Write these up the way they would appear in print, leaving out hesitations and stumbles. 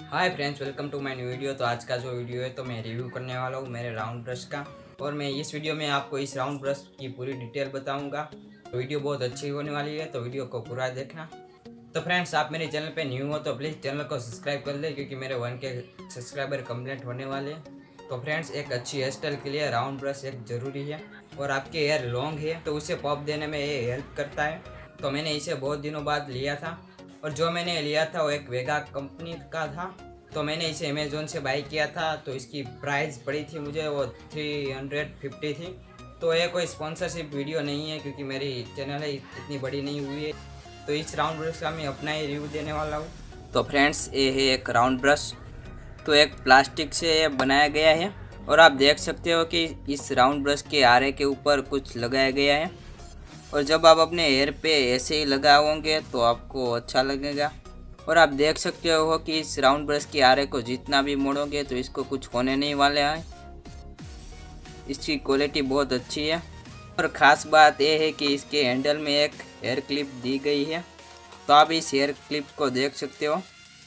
Hi friends, welcome to my new video. तो आज का जो वीडियो है तो मैं रिव्यू करने वाला हूँ मेरे राउंड ब्रश का। और मैं इस वीडियो में आपको इस राउंड ब्रश की पूरी डिटेल बताऊंगा। तो वीडियो बहुत अच्छी होने वाली है, तो वीडियो को पूरा देखना। तो फ्रेंड्स, आप मेरे चैनल पे न्यू हो तो प्लीज़ चैनल को सब्सक्राइब कर ले, क्योंकि मेरे 1K सब्सक्राइबर कंप्लीट होने वाले हैं। तो फ्रेंड्स, एक अच्छी हेयर स्टाइल के लिए राउंड ब्रश एक ज़रूरी है। और आपके हेयर लॉन्ग है तो उसे पॉप देने में ये हेल्प करता है। तो मैंने इसे बहुत दिनों बाद लिया था, और जो मैंने लिया था वो एक वेगा कंपनी का था। तो मैंने इसे अमेज़ोन से बाई किया था। तो इसकी प्राइस पड़ी थी मुझे वो 350 थी। तो ये कोई स्पॉन्सरशिप वीडियो नहीं है, क्योंकि मेरी चैनल है इतनी बड़ी नहीं हुई है। तो इस राउंड ब्रश का मैं अपना ही रिव्यू देने वाला हूँ। तो फ्रेंड्स, ये है एक राउंड ब्रश। तो एक प्लास्टिक से बनाया गया है, और आप देख सकते हो कि इस राउंड ब्रश के आरे के ऊपर कुछ लगाया गया है। और जब आप अपने हेयर पे ऐसे ही लगाओगे तो आपको अच्छा लगेगा। और आप देख सकते हो कि इस राउंड ब्रश के आरे को जितना भी मोड़ोगे तो इसको कुछ होने नहीं वाले हैं। इसकी क्वालिटी बहुत अच्छी है। और ख़ास बात यह है कि इसके हैंडल में एक हेयर क्लिप दी गई है। तो आप इस हेयर क्लिप को देख सकते हो।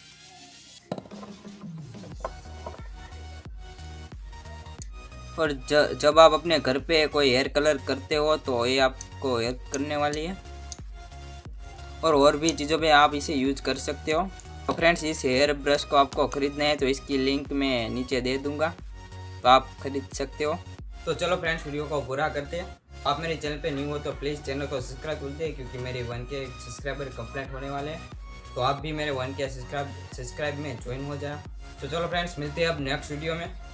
और जब आप अपने घर पे कोई हेयर कलर करते हो तो ये आपको हेल्प करने वाली है। और भी चीज़ों पे आप इसे यूज कर सकते हो। तो फ्रेंड्स, इस हेयर ब्रश को आपको ख़रीदना है तो इसकी लिंक मैं नीचे दे दूंगा, तो आप खरीद सकते हो। तो चलो फ्रेंड्स, वीडियो को पूरा करते हैं। आप मेरे चैनल पे न्यू हो तो प्लीज़ चैनल को सब्सक्राइब कर दें, क्योंकि मेरे 1K सब्सक्राइबर कंप्लीट होने वाले हैं। तो आप भी मेरे 1K सब्सक्राइब में ज्वाइन हो जाए। तो चलो फ्रेंड्स, मिलते हैं अब नेक्स्ट वीडियो में।